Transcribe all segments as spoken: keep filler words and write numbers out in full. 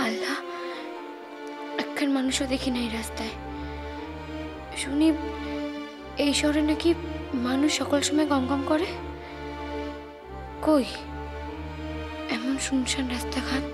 আল্লাহ, একখান মানুষও দেখি না এই রাস্তায়। শুনি এই শহরে নাকি মানুষ সকল সময় গম গম করে। কই এমন শুনশান রাস্তাঘাট?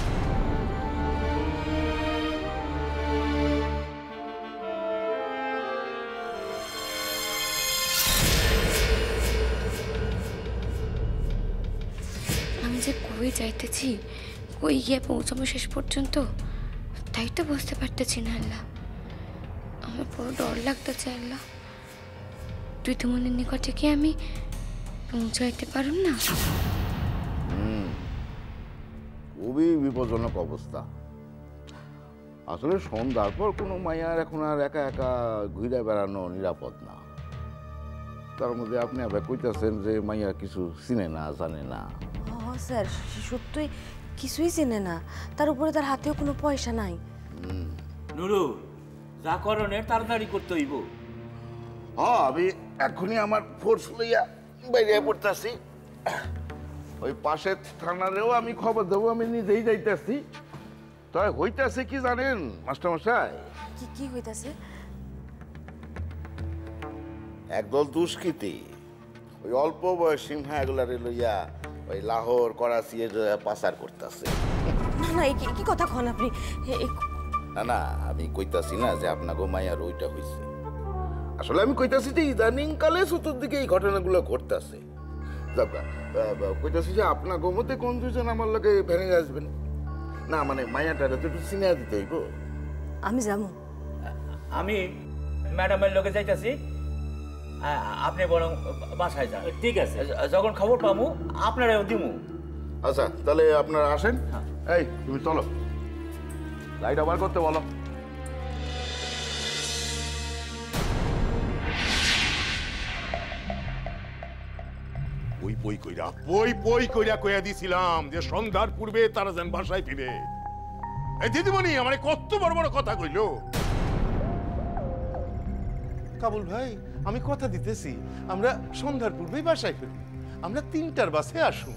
আমি যে কই যাইতেছি, কই গিয়ে পৌঁছাবো শেষ পর্যন্ত, তাই তো বুঝতে পারতেছি না। আল্লাহ, আমার বড় ডর লাগতেছে। আল্লাহ, তুই তো মনের নিকটে কি আমি পৌঁছাইতে পারুম না? হুম, খুবই বিপজ্জনক অবস্থা। আসলে সন্ধ্যার পর কোনো মাইয়ার এখন আর একা একা ঘুরে বেড়ানো নিরাপদ না। তার মধ্যে আপনি আবার কইতেছেন যে মাইয়া কিছু চিনে না, জানে না। স্যার, সত্যই কিছুই চেনে না, তার উপরে তার হাতেও কোনো পয়সা নাই। নুরু, যা করণের তাড়াতাড়ি করতে হইব। হ্যাঁ, আমি এখনই আমার ফোর্স লইয়া বাইরে পড়তেছি। ওই পাশের থানারেও আমি খবর দেবো, আমি নিজেই যাইতেছি। তাই হইতেছে কি জানেন মাস্টারমশাই? কি কি হইতাছে? একদল দুষ্কৃতী ওই অল্প বয়সী মায়াগুলারে লইয়া ওই লাহোর করাচি পাচার করতেছে। না না, কি কথা কন আপনি? না না, আমি কইতাছি না যে আপনাকে মায়ার ওইটা হয়েছে। আসলে আমি কইতাছি যে ইদানিং কালে চতুর্দিকে এই ঘটনাগুলো ঘটতেছে। কইতাছি যে আপনাকে মধ্যে কোন দুজন আমার লোকে ভেঙে আসবেন না, মানে মায়াটারে তো একটু চিনিয়া দিতে হইব। আমি যাবো। আমি ম্যাডামের লোকে যাইতাছি, আপনি বরং বাসায় যান। ঠিক আছে, যখন খবর পাবো আপনারাও দিমু। আচ্ছা, তাহলে আপনারা আসেন। এই তুমি চলো, লাইট আবার করতে বলো। ওই বই কইরা বই বই কইরা কইয়া দিছিলাম যে সন্ধ্যার পূর্বে তারা যেন বাসায় ফিরে। এই দিদিমণি আমারে কত বড় বড় কথা কইলো। কাবুল ভাই, আমি কথা দিতেছি আমরা সন্ধ্যার পূর্বেই বাসায় ফিরব। আমরা তিনটার বাসে আসু।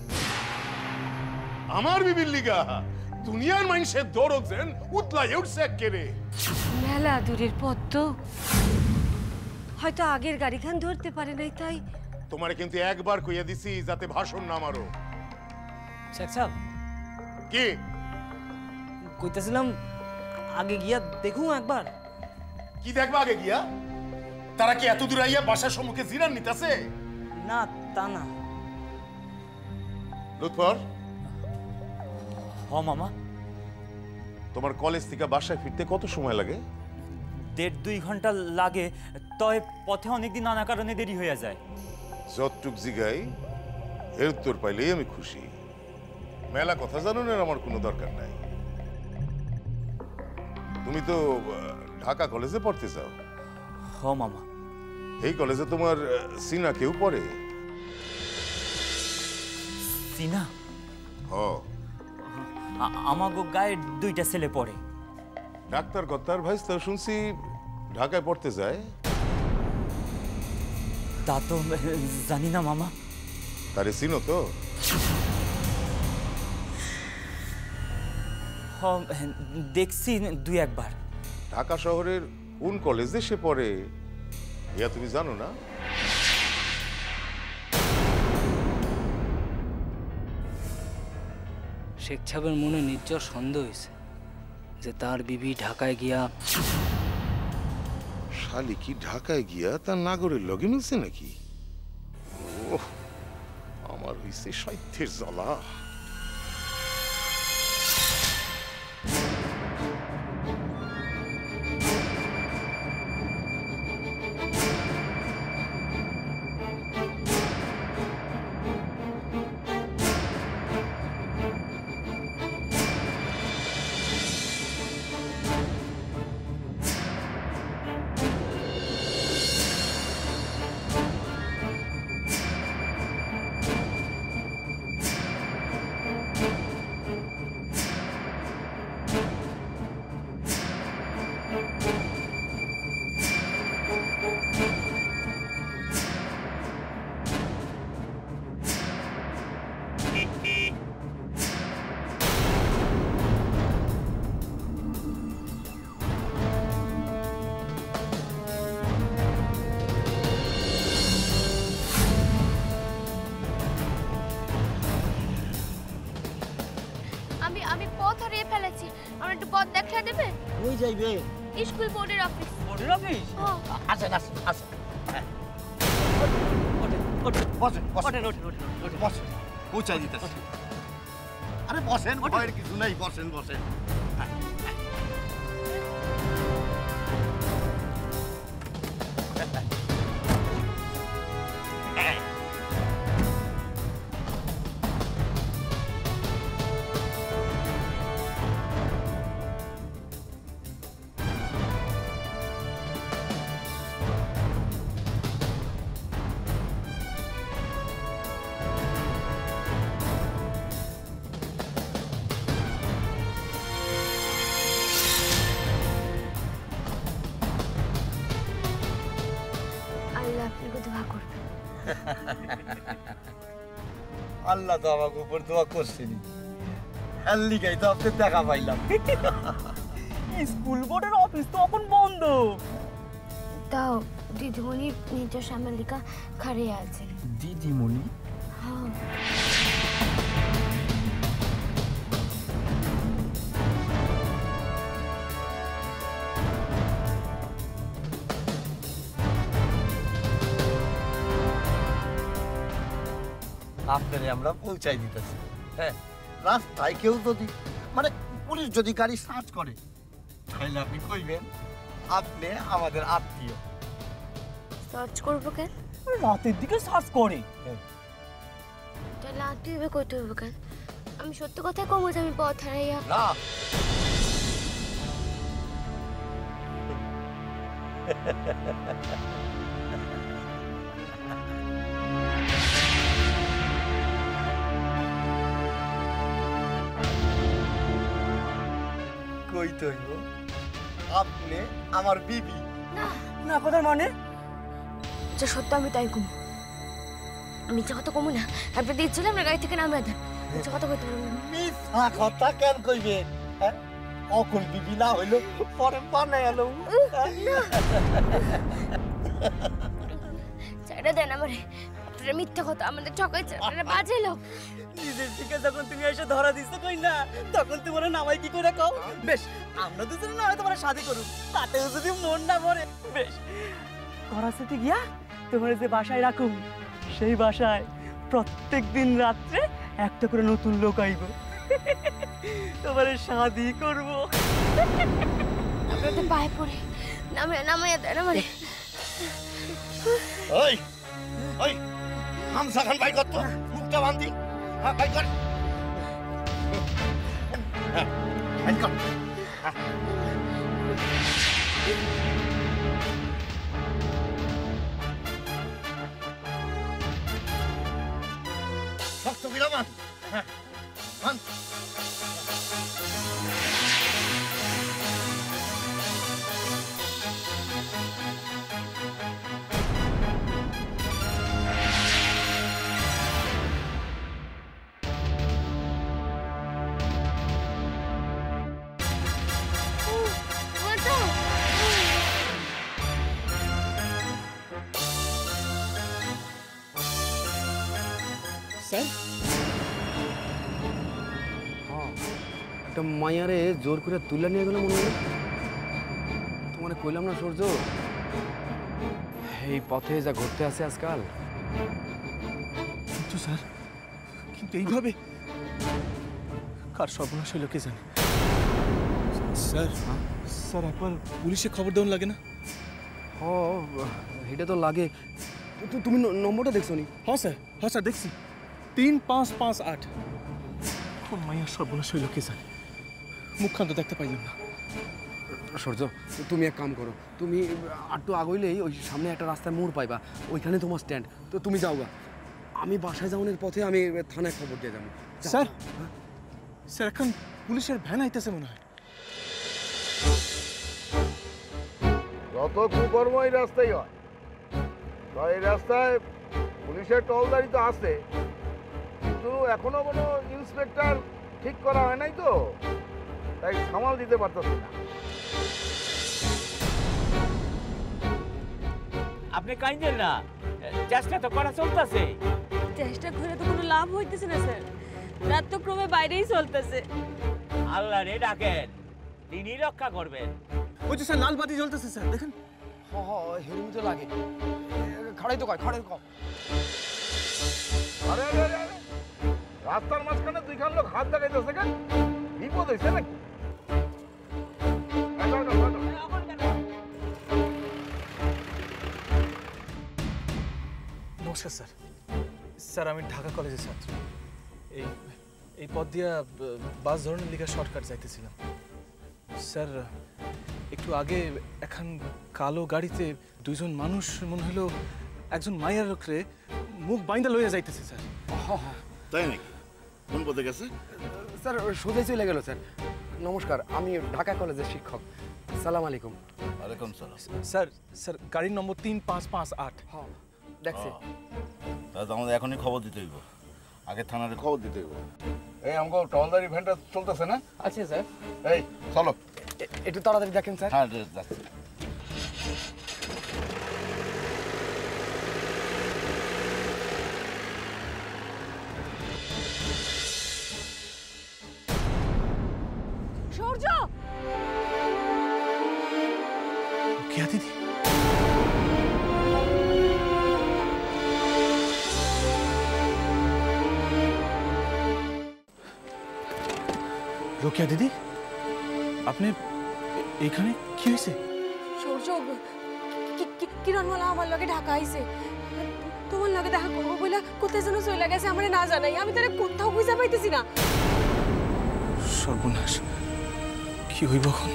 আমার বিবির লিগা দুনিয়ার মানুষের দরদ যেন উতলাই উঠছে একেরে। মেলা দূরের পথ তো, হয়তো আগের গাড়িখান ধরতে পারে নাই। তাই তোমারে কিন্তু একবার কইয়া দিছি যাতে ভাষণ না মারো। শেখ সাহেব, কি কইতেছিলাম আগে গিয়া দেখুন একবার। কি দেখবা আগে গিয়া? তারা কি এত দূর আইয়া বাসার সম্মুখে জিরান নিতেছে? না তা না। লুৎফর, হ মামা। তোমার কলেজ থেকে বাসায় ফিরতে কত সময় লাগে? দেড় দুই ঘন্টা লাগে, তবে পথে অনেকদিন নানা কারণে দেরি হয়ে যায়। যতটুক জিগাই এর উত্তর পাইলেই আমি খুশি। মেলা কথা জানানোর আমার কোনো দরকার নাই। তুমি তো ঢাকা কলেজে পড়তে চাও? হ মামা। এই কলেজে তোমার সিনা কেউ পড়ে? সিনা? হ। আমাগো গায়ে দুইটা ছেলে পড়ে। ডাক্তার গত্তার ভাই তো শুনছি ঢাকায় পড়তে যায়। তা তো জানি না মামা। তারে চিনো তো? হ, দেখছি দুই একবার। ঢাকা শহরের কোন কলেজে সে পড়ে ইয়া তুমি জানো না? শেখ সাহেবের মনে নির্জর সন্দেহ হয়েছে যে তার বিবি ঢাকায় গিয়া। শালি কি ঢাকায় গিয়া তার নাগরের লগে মিলছে নাকি? ওহ, আমার হইছে সাহিত্যের জ্বালা। আমি আমি পথ হারিয়ে ফেলেছি। আমার একটু পথ দেখিয়ে দেবে? কই যাইবে? স্কুল বোর্ডের অফিস। বোর্ডের অফিস? হ্যাঁ। আসেন আসেন আসেন। ওঠেন ওঠেন বসেন ওঠেন ওঠেন ওঠেন বসেন পৌঁছাই দিতেছি। আরে বসেন, ভয়ের কিছু নাই, বসেন বসেন। আল্লাহ আপনাকে দোয়া করবে। আল্লাহ তো আমাকে উপর দোয়া করছেনি, হেললিগাই তো আপনি দেখা পাইলাম। স্কুল বোর্ডের অফিস তো এখন বন্ধ। তাও দিদিমণি নিজের সামলিকা খাড়িয়ে আছে। দিদিমণি? হ্যাঁ। আপনারে আমরা পৌঁছাই দিতেছি। হ্যাঁ, রাস্তায় কেউ যদি মানে পুলিশ যদি গাড়ি সার্চ করে তাহলে আপনি কইবেন আপনি আমাদের আত্মীয়। সার্চ করবো কেন? রাতের দিকে সার্চ করে। তাহলে আত্মীয় করতে হবে কেন? আমি সত্যি কথা কমো যে আমি পথ হারাইয়া। না, কই তৈব আপনি আমার বিবি। না না কথার মানে? যা সত্য আমি তাই কমু। আমি যে কথা কমু না, আপনি দিচ্ছিলাম না গাড়ি থেকে নামে দেন। মিথ্যা কথা বলতে পারবো না। মিথ্যা কথা কেন কইবেন? হ্যাঁ, অকল বিবি না হইলো পরে বানাই এলো। চাইটা দেন আমারে। আপনারা মিথ্যা কথা আমাদের ঠকাইছে, আপনারা বাজে লোক। নিজের থেকে যখন তুমি এসে ধরা দিচ্ছ কই না, তখন তোমার নামাই কি করে কও? বেশ, আমরা দুজনে না হয় তোমার শাদি করুন, তাতেও যদি মন না মরে। বেশ, ঘরের সাথে গিয়া তোমার যে বাসায় রাখুন, সেই বাসায় প্রত্যেক দিন রাত্রে একটা করে নতুন লোক আইব, তোমার শাদি করব। আপনাদের পায়ে পড়ে নামে নামাইয়া দেন আমারে। ওই ওই হামসা খান ভাই কত মুখটা বান্ধি। হ্যাঁ ভাই কর, হ্যাঁ ভাই কর। শক্ত বিরামান। হ্যাঁ মান। স্যার, হ্যাঁ একটা মায়ারে জোর করে তুলে নিয়ে গেল মনে হয়। তোমার কইলাম না সূর্য, এই পথে যা ঘুরতে আসে আজকাল। কিন্তু স্যার, কিন্তু এইভাবে কার সর্বনাশ হইল কে জানে। স্যার, স্যার একবার পুলিশে খবর দেওয়ার লাগে না? হ, এটা তো লাগে। তু- তুমি ন- নম্বরটা দেখছো নি? হ্যাঁ স্যার, হ্যাঁ স্যার দেখছি, তিন পাঁচ পাঁচ আট। কোন মাইয়ার সর্বনাশ হইল কে জানে, মুখখান তো দেখতে পাইলাম না। সূর্য, তুমি এক কাম করো, তুমি আটটু আগইলেই ওই সামনে একটা রাস্তায় মোড় পাইবা, ওইখানে তোমার স্ট্যান্ড। তো তুমি যাও গা, আমি বাসায় যাওয়ানোর পথে আমি থানায় খবর দিয়ে যাবো। যাও। স্যার, স্যার এখন পুলিশের ভ্যান আইতেছে মনে হয়। যত কুকর্ম এই রাস্তায় হয়, তো এই রাস্তায় পুলিশের টহলদারি তো আছে, কিন্তু এখনো কোনো ইন্সপেক্টর ঠিক করা হয় নাই, তো তাই সামাল দিতে পারতেছি না। আপনি কাইন্দেন না, চেষ্টা তো করা চলতেছে। চেষ্টা করে তো কোনো লাভ হইতেছে না স্যার। রাত তো ক্রমে বাইরেই চলতেছে। আল্লাহ রে ডাকেন, তিনি রক্ষা করবেন। ওই যে স্যার লাল বাতি জ্বলতেছে স্যার, দেখেন। হ হ হেরুমি তো লাগে। খাড়াই তো কয়, খাড়াই কয়। আরে আরে আরে রাস্তার মাঝখানে দুইখান লোক হাত দেখাইতেছে কেন? বিপদ হয়েছে নাকি? নমস্কার স্যার। স্যার আমি ঢাকা কলেজের ছাত্র। এই এই পথ দিয়া বাস ধরনের লিগা শর্টকাট যাইতেছিলাম। স্যার একটু আগে এখন কালো গাড়িতে দুইজন মানুষ মনে হলো একজন মাইয়ার লোকরে মুখ বাইন্দা লইয়া যাইতেছে স্যার। তাই নাকি? কোন পথে গেছে? স্যার সোজাই চলে গেল স্যার। নমস্কার, আমি ঢাকা কলেজের শিক্ষক। সালাম আলাইকুম। ওয়ালাইকুম সালাম। স্যার স্যার গাড়ির নম্বর তিন পাঁচ পাঁচ আট। হ্যাঁ দেখছি। তাহলে তো আমাদের এখনই খবর দিতে হইব। আগে থানারে খবর দিতে হইব। এই আমাকে টহলদারি ভ্যানটা চলতেছে না? আচ্ছা স্যার। এই চলো একটু তাড়াতাড়ি দেখেন স্যার। হ্যাঁ যাচ্ছি। সূর্য! রোকেয়া দিদি, রোকেয়া দিদি, আপনি এইখানে কি হয়েছে? সূর্য, কিরণমালা আমার লগে ঢাকা আইছে। তোমার লগে দেখা করবো বলে কোথায় যেন চলে গেছে, আমার না জানাই। আমি তারা কোথাও খুঁজে পাইতেছি না। সর্বনাশ, কি হইব এখন?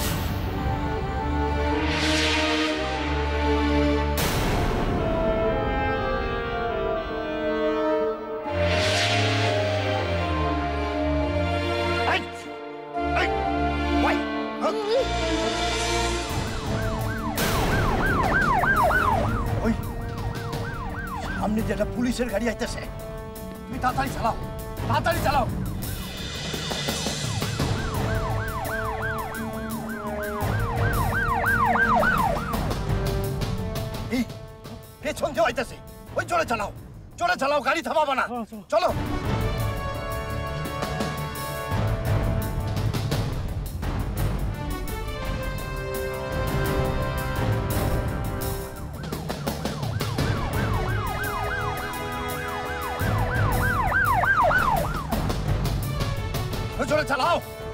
সামনে যেটা পুলিশের গাড়ি আইতেছে, তুমি তাড়াতাড়ি চালাও, তাড়াতাড়ি চালাও। এই পেছন দিয়ে আইতেছে, ওই জোরে চালাও, জোরে চালাও, গাড়ি থামাবা না, চলো। জোরে চালাও।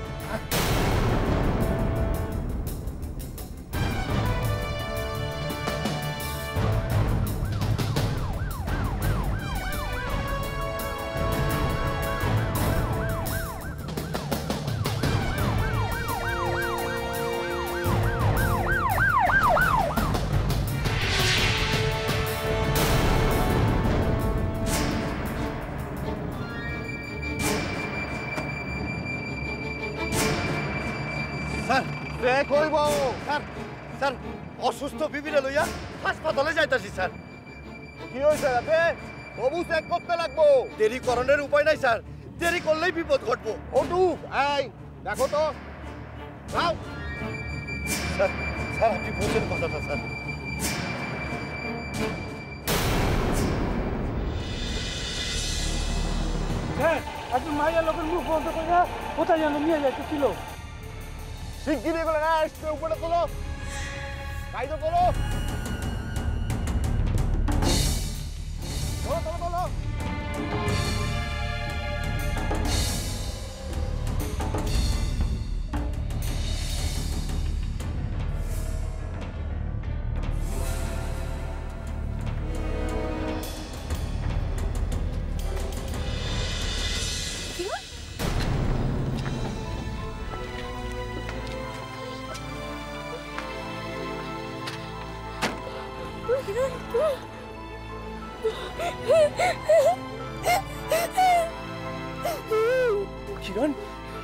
স্যার অসুস্থ বিবিরে লইয়া হাসপাতালে যাইতাছি স্যার। কি হয়েছে রাতে? বাবু চেক করতে লাগবো। দেরি করণের উপায় নাই স্যার, দেরি করলেই বিপদ ঘটবো। ওটু এই দেখো তো। যাও স্যার, স্যার আপনি বোঝেন কথাটা স্যার। হ্যাঁ, একজন মাইয়া লোকের মুখ বন্ধ করে কোথায় যেন নিয়ে যাইতেছিল। শিগগিরি এগুলো না আসতে উপরে তোলো, কাইদো তোলো, তোলো তোলো তোলো। কিরণ,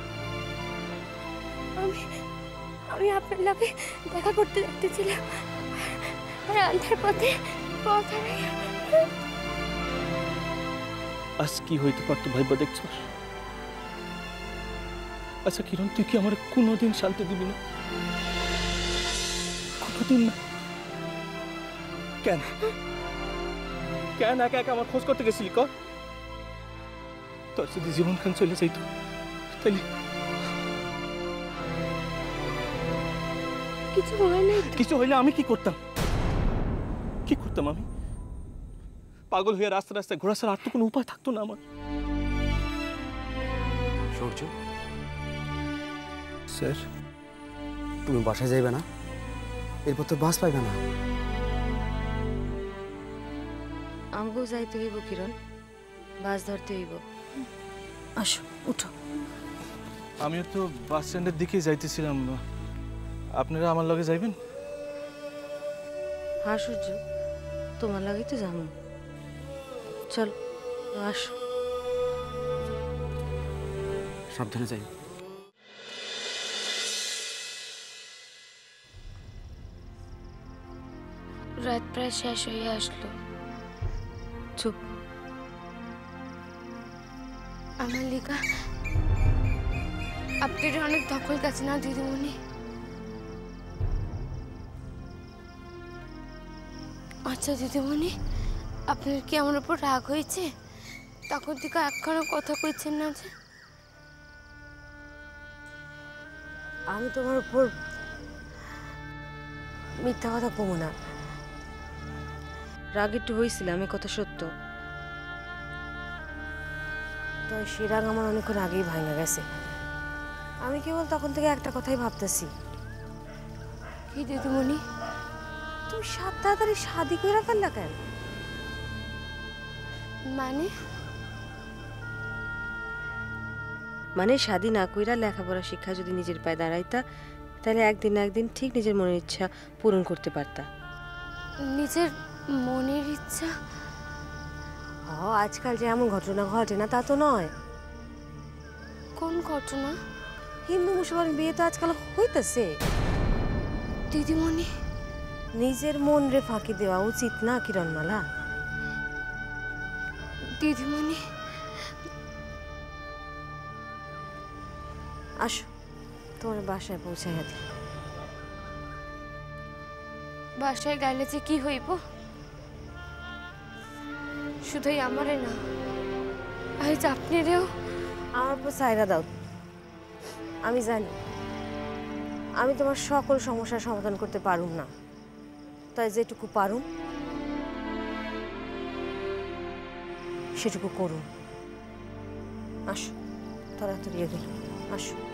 আমি আমি আপনার লগে দেখা করতে যাচ্ছিলাম, আর আন্ধার পথে পথ হারাইয়া। আজ কি হইতে পারতো ভাইবা দেখছো? আচ্ছা কিরণ, তুই কি আমার কোনোদিন শান্তি দিবি না? কোনোদিন না? কেন কেন একা একা আমার খোঁজ করতে গেছিলি? কর তোর যদি জীবন খান চলে যাইতো তাহলে কিছু হয় নাই কিছু হইলে আমি কি করতাম কি করতাম আমি পাগল হয়ে রাস্তা রাস্তায় ঘোরা ছাড়া আর তো কোনো উপায় থাকতো না আমার। সূর্য, স্যার তুমি বাসায় যাইবে না? এরপর তো বাস পাইবে না। আমগো যাইতে হইব কিরণ, বাস ধরতে হইব। আসো উঠো। আমিও তো বাস স্ট্যান্ডের দিকেই যাইতেছিলাম, আপনারা আমার লগে যাইবেন? হ্যাঁ সূর্য, তোমার লাগেই তো যাবো। চল আসো। সাবধানে যাই। রাত প্রায় শেষ হয়ে আসলো। চুপ। আমার লিগা আপনার অনেক দখল গেছে না দিদিমণি? আচ্ছা দিদিমণি, আপনার কি আমার উপর রাগ হয়েছে? তখন থেকে একখানা কথা কইছেন না যে? আমি তোমার উপর মিথ্যা কথা কমো না। রাগ একটু হয়েছিল, আমি কথা সত্য। তো সে রাগ আমার অনেকক্ষণ আগেই ভাঙা গেছে। আমি কেবল তখন থেকে একটা কথাই ভাবতেছি। কি দিদিমণি? তুমি সাত তাড়াতাড়ি শাদি করে ফেললা কেন? মানে মানে শাদি না কইরা লেখাপড়া শিক্ষা যদি নিজের পায়ে দাঁড়াইতা, তাহলে একদিন না একদিন ঠিক নিজের মনের ইচ্ছা পূরণ করতে পারতা। নিজের মনের ইচ্ছা? ও আজকাল যে এমন ঘটনা ঘটে না তা তো নয়। কোন ঘটনা? হিন্দু মুসলমান বিয়ে তো আজকাল হইতেছে। দিদিমণি, নিজের মন রে ফাঁকি দেওয়া উচিত না কিরণমালা? দিদিমণি আসো, তোমার বাসায় পৌঁছাইয়া দিই। বাসায় গেলে যে কি হইব? শুধুই আমারে না, আজ আপনারেও। আমার উপর সাইরা দাও। আমি জানি আমি তোমার সকল সমস্যার সমাধান করতে পারুম না, তাই যেটুকু পারুম সেটুকু করুন। আসো, তাড়াতাড়ি এগোই, আসো।